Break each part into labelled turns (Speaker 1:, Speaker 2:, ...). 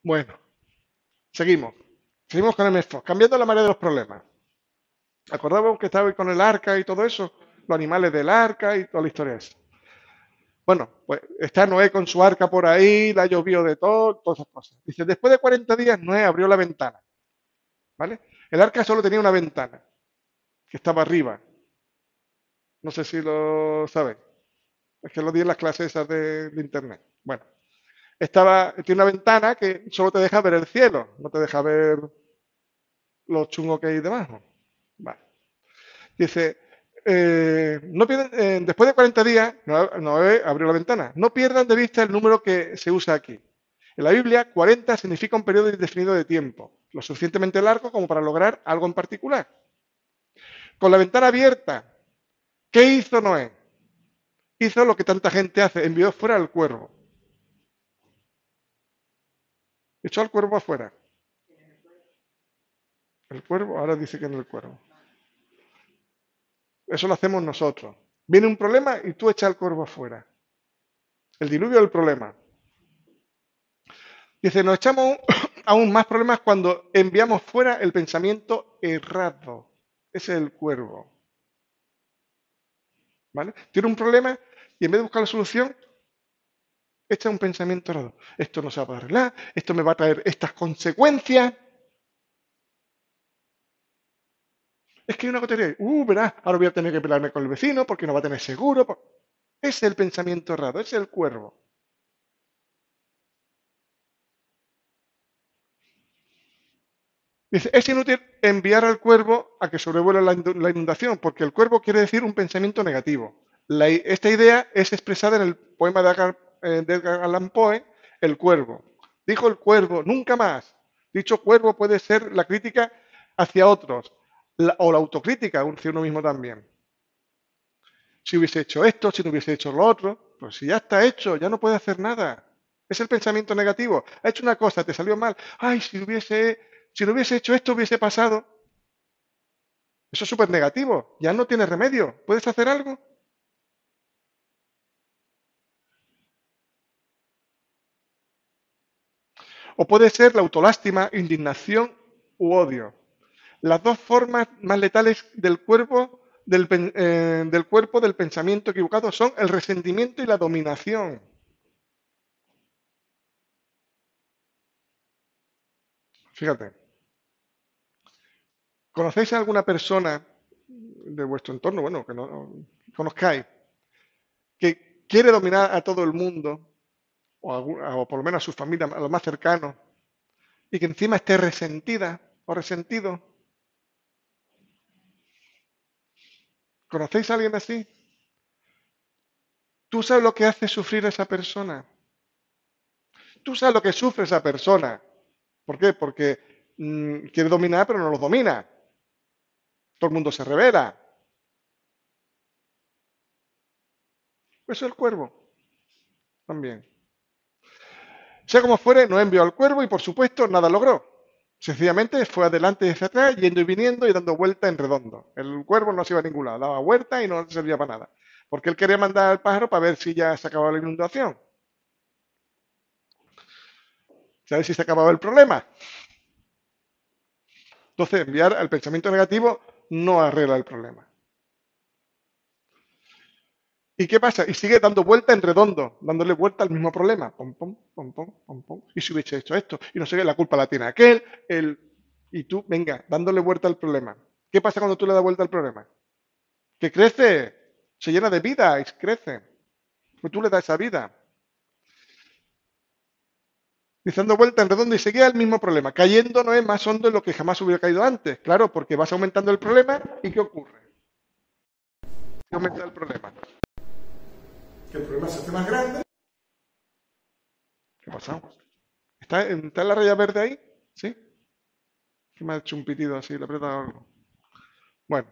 Speaker 1: Bueno, seguimos. Seguimos con el MEFO, cambiando la marea de los problemas. ¿Acordábamos que estaba con el arca y todo eso? Los animales del arca y toda la historia esa. Bueno, pues está Noé con su arca por ahí, la llovió de todo, todas esas cosas. Dice, después de 40 días Noé abrió la ventana, ¿vale? El arca solo tenía una ventana, que estaba arriba. No sé si lo sabéis. Es que lo di en las clases esas de internet. Bueno, tiene una ventana que solo te deja ver el cielo, no te deja ver lo chungo que hay debajo. Vale. Dice, después de 40 días, Noé abrió la ventana. No pierdan de vista el número que se usa aquí. En la Biblia, 40 significa un periodo indefinido de tiempo, lo suficientemente largo como para lograr algo en particular. Con la ventana abierta, ¿qué hizo Noé? Hizo lo que tanta gente hace, envió fuera al cuervo. Echó al cuervo afuera. El cuervo, ahora dice que no el cuervo. Eso lo hacemos nosotros. Viene un problema y tú echas al cuervo afuera. El diluvio del problema. Dice, nos echamos aún más problemas cuando enviamos fuera el pensamiento errado. Ese es el cuervo. ¿Vale? Tiene un problema y en vez de buscar la solución, echa un pensamiento errado. Esto no se va a poder arreglar, esto me va a traer estas consecuencias. Es que hay una cotería. Verás, ahora voy a tener que pelearme con el vecino porque no va a tener seguro. Ese es el pensamiento errado, ese es el cuervo. Dice, es inútil enviar al cuervo a que sobrevuele la inundación, porque el cuervo quiere decir un pensamiento negativo. Esta idea es expresada en el poema de Edgar Allan Poe, El cuervo. Dijo el cuervo, nunca más. Dicho cuervo puede ser la crítica hacia otros, o la autocrítica hacia uno mismo también. Si hubiese hecho esto, si no hubiese hecho lo otro, pues si ya está hecho, ya no puede hacer nada. Es el pensamiento negativo. Ha hecho una cosa, te salió mal. Ay, si no hubiese hecho esto, hubiese pasado. Eso es súper negativo. Ya no tiene remedio. ¿Puedes hacer algo? O puede ser la autolástima, indignación u odio. Las dos formas más letales del cuerpo del pensamiento equivocado son el resentimiento y la dominación. Fíjate, ¿conocéis a alguna persona de vuestro entorno, bueno, que no conozcáis, que quiere dominar a todo el mundo, o por lo menos a su familia, a los más cercanos, y que encima esté resentida o resentido? ¿Conocéis a alguien así? ¿Tú sabes lo que hace sufrir a esa persona? ¿Tú sabes lo que sufre esa persona? ¿Por qué? Porque quiere dominar, pero no los domina. Todo el mundo se revela. Eso es el cuervo también. Sea como fuere, no envió al cuervo y por supuesto nada logró. Sencillamente fue adelante y hacia atrás, yendo y viniendo y dando vueltas en redondo. El cuervo no se iba a ningún lado, daba vueltas y no servía para nada. Porque él quería mandar al pájaro para ver si ya se acababa la inundación. ¿Sabes si se acababa el problema? Entonces, enviar al pensamiento negativo no arregla el problema. ¿Y qué pasa? Y sigue dando vuelta en redondo, dándole vuelta al mismo problema. Pom, pom, pom, pom, pom, pom. Y si hubiese hecho esto, y no sé qué, la culpa la tiene aquel, y tú, venga, dándole vuelta al problema. ¿Qué pasa cuando tú le das vuelta al problema? Que crece, se llena de vida y crece. Pues tú le das esa vida. Y dando vuelta en redondo y seguía el mismo problema. Cayendo no es más hondo en lo que jamás hubiera caído antes. Claro, porque vas aumentando el problema y ¿qué ocurre? Que aumenta el problema. Que el problema se hace más grande. ¿Qué pasa? ¿Está la raya verde ahí? ¿Sí? Que me ha hecho un pitido así, le he apretado algo. Bueno,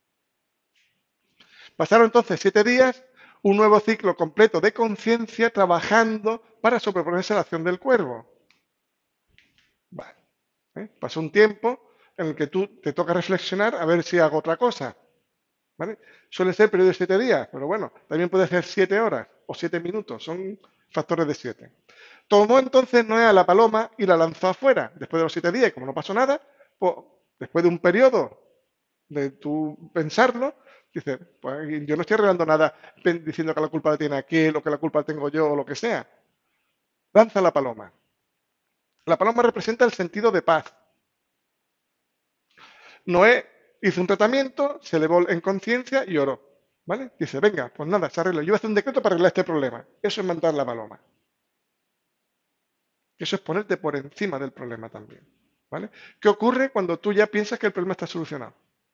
Speaker 1: pasaron entonces 7 días, un nuevo ciclo completo de conciencia trabajando para sobreponerse a la acción del cuervo. Vale, pasó un tiempo en el que tú te toca reflexionar a ver si hago otra cosa. ¿Vale? Suele ser periodo de 7 días, pero bueno, también puede ser 7 horas o 7 minutos, son factores de 7. Tomó entonces Noé a la paloma y la lanzó afuera. Después de los 7 días, y como no pasó nada, pues después de un periodo de tú pensarlo, dices, pues yo no estoy arreglando nada diciendo que la culpa la tiene aquel o que la culpa la tengo yo o lo que sea. Lanza la paloma. La paloma representa el sentido de paz. Noé hizo un tratamiento, se elevó en conciencia y oró. ¿Vale? Dice, venga, pues nada, se arregla. Yo voy a hacer un decreto para arreglar este problema. Eso es mandar la paloma. Eso es ponerte por encima del problema también. ¿Vale? ¿Qué ocurre cuando tú ya piensas que el problema está solucionado?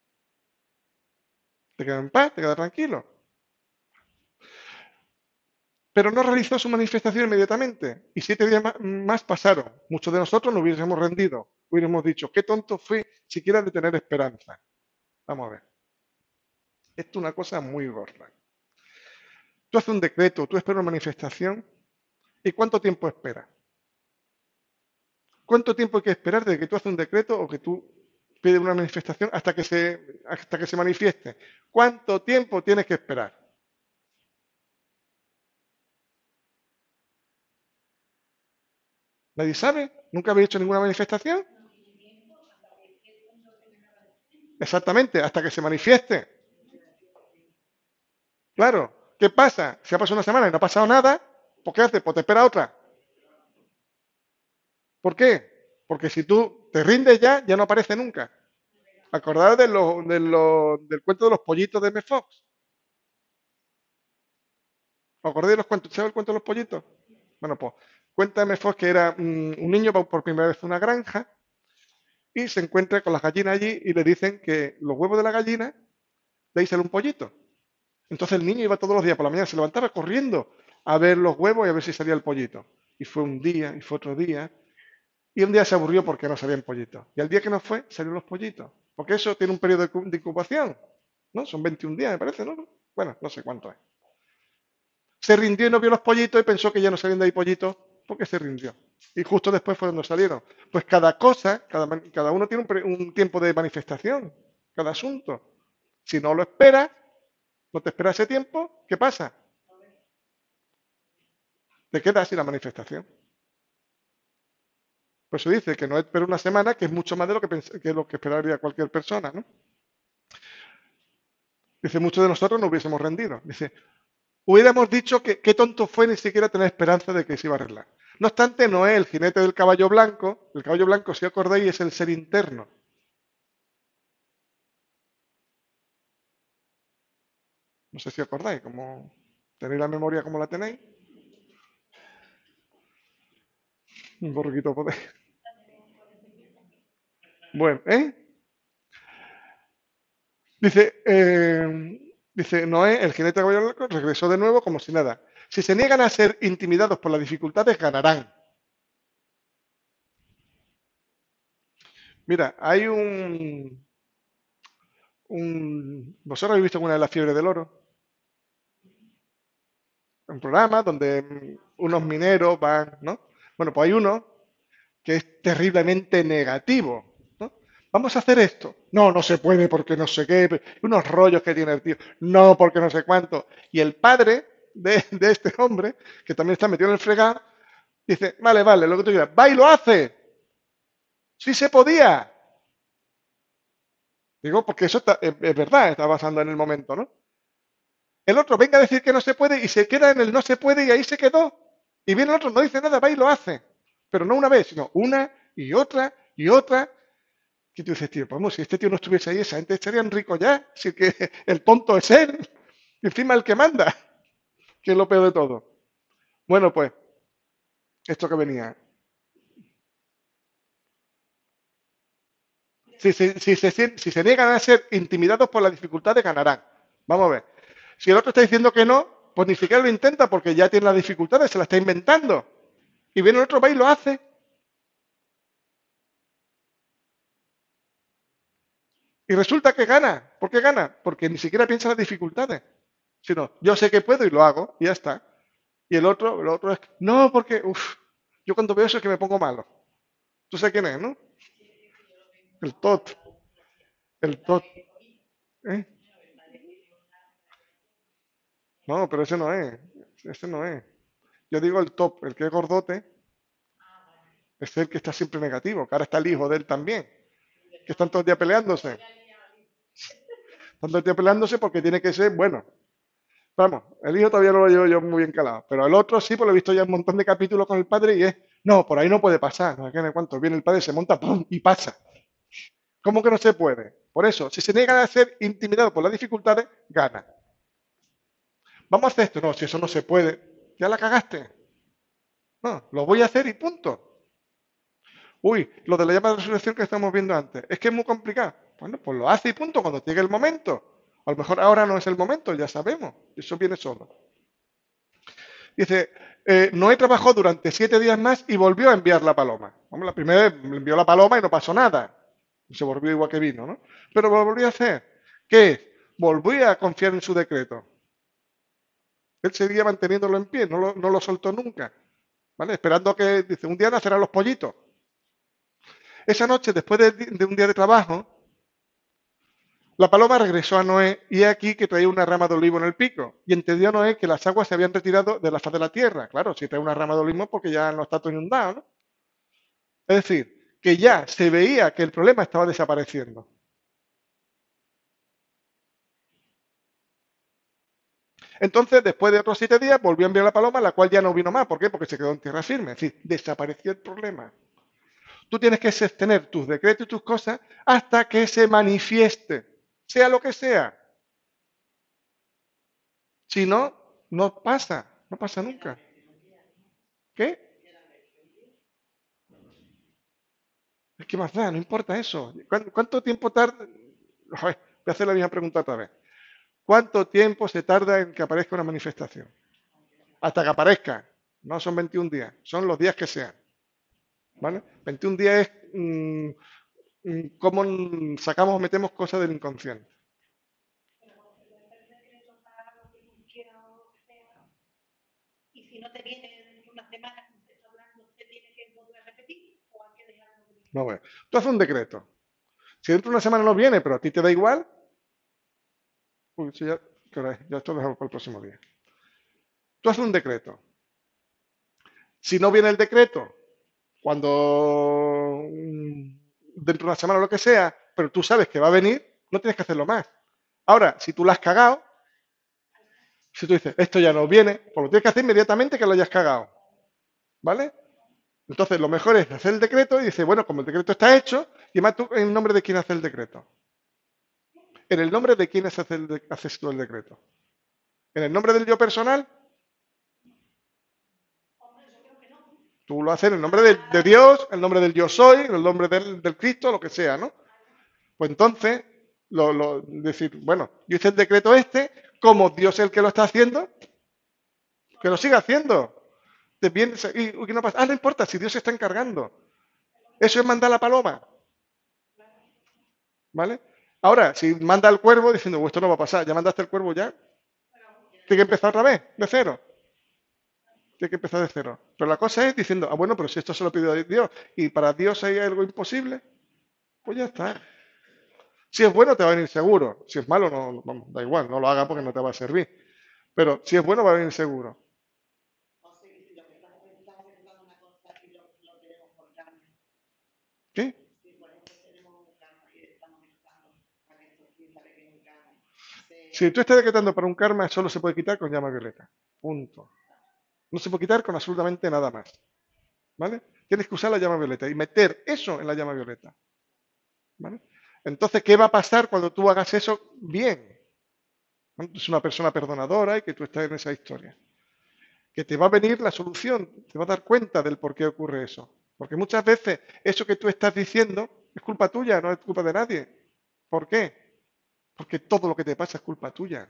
Speaker 1: Te quedas en paz, te quedas tranquilo. Pero no realizó su manifestación inmediatamente. Y 7 días más pasaron. Muchos de nosotros nos hubiésemos rendido. Hubiéramos dicho, qué tonto fui siquiera de tener esperanza. Vamos a ver. Esto es una cosa muy gorda. Tú haces un decreto, tú esperas una manifestación. ¿Y cuánto tiempo esperas? ¿Cuánto tiempo hay que esperar desde que tú haces un decreto o que tú pides una manifestación hasta que se manifieste? ¿Cuánto tiempo tienes que esperar? ¿Nadie sabe? ¿Nunca habéis hecho ninguna manifestación? Exactamente, hasta que se manifieste. Claro. ¿Qué pasa? Si ha pasado una semana y no ha pasado nada, ¿pues qué haces? Pues te espera otra. ¿Por qué? Porque si tú te rindes ya, ya no aparece nunca. ¿Acordaos del cuento de los pollitos de M. Fox? ¿Os acordáis de los cuentos? ¿Sabes el cuento de los pollitos? Bueno, pues cuéntame, Fox, que era un niño va por primera vez a una granja y se encuentra con las gallinas allí y le dicen que los huevos de la gallina de ahí sale un pollito. Entonces el niño iba todos los días por la mañana, se levantaba corriendo a ver los huevos y a ver si salía el pollito. Y fue un día, y fue otro día, y un día se aburrió porque no salían pollitos. Y al día que no fue, salieron los pollitos. Porque eso tiene un periodo de incubación, ¿no? Son 21 días, me parece, ¿no? Bueno, no sé cuánto es. Se rindió y no vio los pollitos y pensó que ya no salían de ahí pollitos porque se rindió. Y justo después fue cuando salieron. Pues cada cosa, cada uno tiene un tiempo de manifestación, cada asunto. Si no lo esperas, no te esperas ese tiempo, ¿qué pasa? Te quedas sin la manifestación. Por eso dice que no espera una semana, que es mucho más de lo que esperaría cualquier persona, ¿no? Dice, muchos de nosotros no hubiésemos rendido. Dice, hubiéramos dicho que qué tonto fue ni siquiera tener esperanza de que se iba a arreglar. No obstante, Noé, el jinete del caballo blanco, el caballo blanco, si acordáis, es el ser interno. No sé si acordáis, como tenéis la memoria como la tenéis. Un poquito podéis. Bueno, ¿eh? Dice Noé, el jinete del caballo blanco, regresó de nuevo como si nada. Si se niegan a ser intimidados por las dificultades, ganarán. Mira, hay ¿vosotros habéis visto alguna de la fiebre del oro? Un programa donde unos mineros van, ¿no? Bueno, pues hay uno que es terriblemente negativo, ¿no? Vamos a hacer esto. No, no se puede porque no sé qué. Unos rollos que tiene el tío. No, porque no sé cuánto. Y el padre de este hombre, que también está metido en el fregado, dice, vale, vale, lo que tú quieras. Va y lo hace. Sí se podía. Digo, porque eso es verdad, está basando en el momento, ¿no? El otro venga a decir que no se puede y se queda en el no se puede y ahí se quedó. Y viene el otro, no dice nada, va y lo hace. Pero no una vez, sino una y otra y otra. Y tú dices, tío, vamos, si este tío no estuviese ahí, esa gente estarían ricos ya. Si que el tonto es él, y encima el que manda, que es lo peor de todo. Bueno, pues, esto que venía. Si se niegan a ser intimidados por las dificultades, ganarán. Vamos a ver. Si el otro está diciendo que no, pues ni siquiera lo intenta porque ya tiene las dificultades, se las está inventando. Y viene el otro, va y lo hace. Y resulta que gana. ¿Por qué gana? Porque ni siquiera piensa en las dificultades. Sino, yo sé que puedo y lo hago, y ya está. Y el otro es, no, porque, uff, yo cuando veo eso es que me pongo malo. ¿Tú sabes quién es, no? El TOT. El TOT. ¿Eh? No, pero ese no es. Ese no es. Yo digo el top, el que es gordote, es el que está siempre negativo, que ahora está el hijo de él también, que están todo el día peleándose. Están todo el día peleándose porque tiene que ser bueno. Vamos, el hijo todavía no lo llevo yo muy bien calado, pero el otro sí, pues lo he visto ya un montón de capítulos con el padre y es, no, por ahí no puede pasar, no sé qué, no sé cuánto. Viene el padre, se monta, ¡pum! Y pasa. ¿Cómo que no se puede? Por eso, si se niega a ser intimidado por las dificultades, gana. Vamos a hacer esto, no, si eso no se puede, ya la cagaste. No, lo voy a hacer y punto. Uy, lo de la llama de resurrección que estamos viendo antes, es que es muy complicado. Bueno, pues lo hace y punto cuando llegue el momento. A lo mejor ahora no es el momento, ya sabemos, eso viene solo. Dice, Noé trabajó durante 7 días más y volvió a enviar la paloma. Vamos, la primera vez envió la paloma y no pasó nada. Se volvió igual que vino, ¿no? Pero lo volvió a hacer. ¿Qué es? Volvió a confiar en su decreto. Él seguía manteniéndolo en pie, no lo soltó nunca. ¿Vale? Esperando que, dice, un día nacerán los pollitos. Esa noche, después de un día de trabajo, la paloma regresó a Noé y he aquí que traía una rama de olivo en el pico. Y entendió Noé que las aguas se habían retirado de la faz de la tierra. Claro, si trae una rama de olivo porque ya no está todo inundado, ¿no? Es decir, que ya se veía que el problema estaba desapareciendo. Entonces, después de otros 7 días, volvió a enviar la paloma, la cual ya no vino más. ¿Por qué? Porque se quedó en tierra firme. Es decir, desapareció el problema. Tú tienes que sostener tus decretos y tus cosas hasta que se manifieste, sea lo que sea. Si no, no pasa nunca. ¿Qué? Es que más da, no importa eso. ¿Cuánto tiempo tarda? Joder, voy a hacer la misma pregunta otra vez. ¿Cuánto tiempo se tarda en que aparezca una manifestación? Hasta que aparezca. No son 21 días, son los días que sean. ¿Vale? 21 días es cómo sacamos o metemos cosas del inconsciente. No, bueno. Tú haces un decreto. Si dentro de una semana no viene, pero a ti te da igual, pues ya, ya esto lo dejamos para el próximo día. Tú haces un decreto. Si no viene el decreto, cuando dentro de una semana o lo que sea, pero tú sabes que va a venir, no tienes que hacerlo más. Ahora, si tú lo has cagado, si tú dices, esto ya no viene, pues lo tienes que hacer inmediatamente que lo hayas cagado. ¿Vale? Entonces, lo mejor es hacer el decreto y dice, bueno, como el decreto está hecho, y además tú, ¿en nombre de quién hace el decreto? ¿En el nombre de quién haces tú el decreto? ¿En el nombre del yo personal? Tú lo haces en el nombre de Dios, en el nombre del yo soy, en el nombre del Cristo, lo que sea, ¿no? Pues entonces, decir, bueno, yo hice el decreto este, como Dios es el que lo está haciendo, que lo siga haciendo. ¿Y qué no pasa? Ah, no importa, si Dios se está encargando. Eso es mandar la paloma, ¿vale? Ahora, si manda el cuervo diciendo, esto no va a pasar, ya mandaste el cuervo ya, tiene que empezar otra vez, de cero. Tiene que empezar de cero. Pero la cosa es diciendo, bueno, pero si esto se lo pidió a Dios y para Dios hay algo imposible, pues ya está. Si es bueno, te va a venir seguro. Si es malo, no, vamos, da igual, no lo hagas porque no te va a servir. Pero si es bueno, va a venir seguro. ¿Sí? Si tú estás decretando para un karma, solo se puede quitar con llama violeta. Punto. No se puede quitar con absolutamente nada más. ¿Vale? Tienes que usar la llama violeta y meter eso en la llama violeta. ¿Vale? Entonces, ¿qué va a pasar cuando tú hagas eso bien? Cuando tú eres una persona perdonadora y que tú estás en esa historia. Que te va a venir la solución, te va a dar cuenta del por qué ocurre eso. Porque muchas veces eso que tú estás diciendo es culpa tuya, no es culpa de nadie. ¿Por qué? Porque todo lo que te pasa es culpa tuya.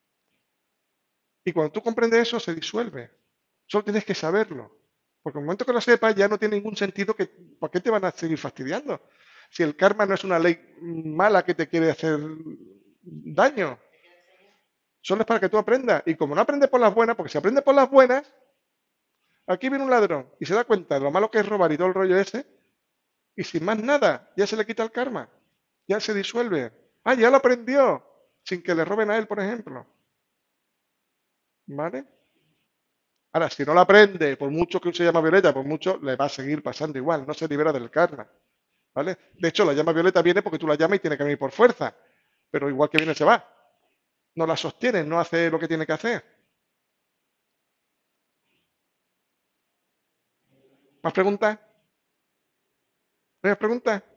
Speaker 1: Y cuando tú comprendes eso, se disuelve. Solo tienes que saberlo. Porque en el momento que lo sepas, ya no tiene ningún sentido que, ¿por qué te van a seguir fastidiando? Si el karma no es una ley mala que te quiere hacer daño, solo es para que tú aprendas. Y como no aprendes por las buenas, porque si aprendes por las buenas, aquí viene un ladrón y se da cuenta de lo malo que es robar y todo el rollo ese, y sin más nada, ya se le quita el karma, ya se disuelve. Ah, ya lo aprendió, sin que le roben a él, por ejemplo. ¿Vale? Ahora, si no la aprende, por mucho que use llama violeta, por mucho, le va a seguir pasando igual, no se libera del karma, ¿vale? De hecho, la llama violeta viene porque tú la llamas y tiene que venir por fuerza, pero igual que viene se va. No la sostiene, no hace lo que tiene que hacer. ¿Más preguntas? ¿Más preguntas?